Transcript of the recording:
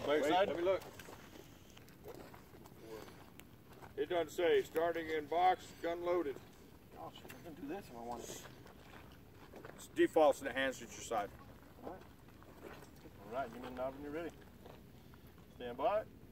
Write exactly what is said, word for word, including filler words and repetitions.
Wait, side? let me look. It doesn't say starting in box, gun loaded. Oh shit, I can do this if I want it. It's defaults to the hands at your side. Alright, Alright, give me a knob when you're ready. Stand by.